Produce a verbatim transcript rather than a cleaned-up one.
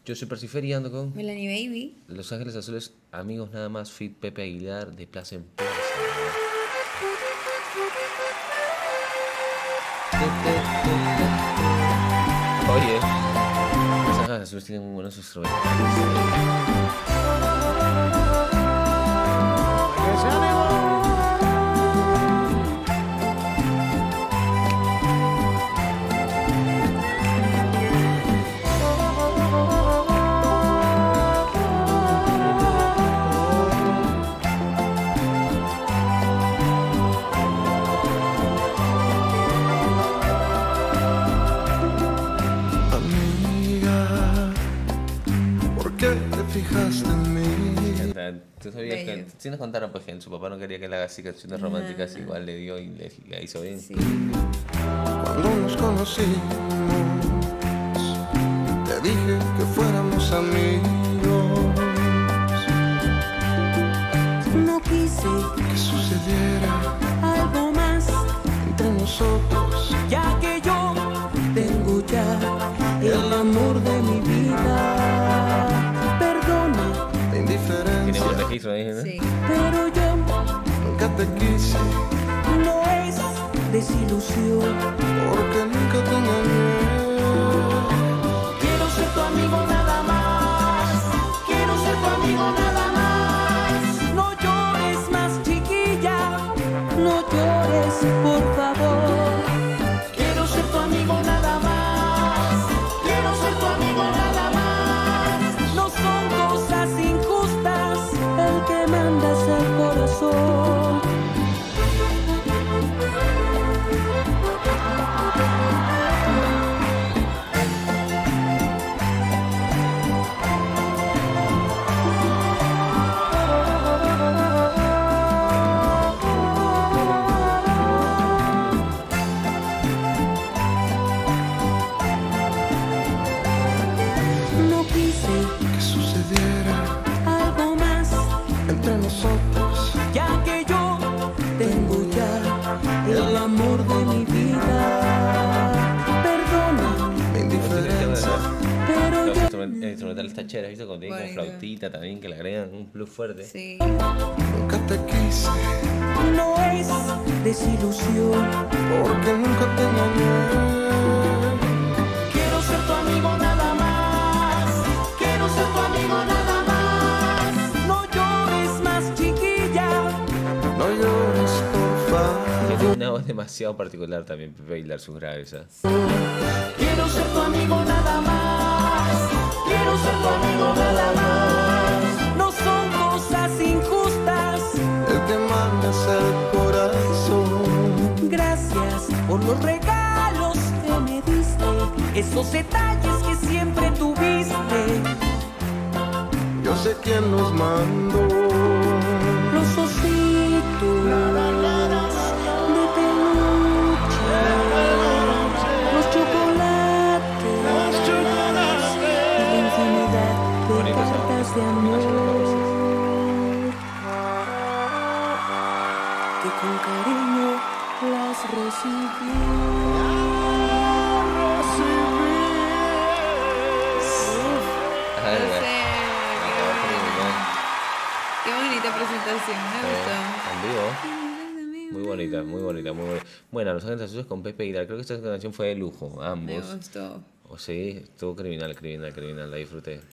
Yo soy Percifer y ando con Melanie Baby. Los Ángeles Azules, amigos nada más, Fit Pepe Aguilar de Plaza en Plaza. Oye, Los Ángeles Azules tienen muy buenos instrumentos. ¿Qué te fijaste en mí? Tú sabías que, si nos contaron pues que su papá no quería que le haga así canciones románticas, uh-huh. Igual le dio y le, le hizo bien. Sí. Cuando nos conocimos, te dije que fuéramos amigos. No quise que sucediera algo más entre nosotros, ya que yo tengo ya el amor de mi vida. Perdona la indiferencia. Tiene buen registro ahí, ¿no? Sí. pero yo Nunca te quise, no es desilusión, porque nunca te engañé. quiero ser tu amigo nada más, quiero ser tu amigo nada más. No llores más, chiquilla, no llores, por favor. Quiero ser tu amigo nada más, quiero ser tu amigo nada más. No son cosas injustas, el que manda es el corazón. No quise Que sucediera algo más, entre nosotros, ya que yo tengo ya el amor de mi vida. Perdona, la indiferencia. pero Los yo instrument- el instrumental está chévere, ¿viste? Cuando tiene con Bonito. flautita también, que le agregan un plus fuerte. Sí. Nunca te quise, no es desilusión. porque nunca te engañé. Quiero ser tu amigo nada más, quiero ser tu amigo nada más. No llores más, chiquilla. No llores, por favor. Tiene una voz demasiado particular también, Pepe Aguilar, sus graves, ¿eh? Quiero ser tu amigo nada más, quiero ser tu amigo nada más. No son cosas injustas, El que manda es el corazón. gracias por los regalos que me diste, esos detalles que siempre tuviste. Yo sé quién los mandó. Los ositos de peluche, los chocolates y la infinidad de Bonito esa cartas de combinación, me amor parece. que con cariño las recibí. Ay, No ay, sé. me acabo de terminar. Qué bonita presentación, me Eh, en vivo. gustó. Muy bonita, muy bonita, muy bonita. Bueno, Los Ángeles Azules con Pepe Aguilar. Creo que esta canción fue de lujo, Me ambos. gustó. O sí, estuvo criminal, criminal, criminal, la disfruté.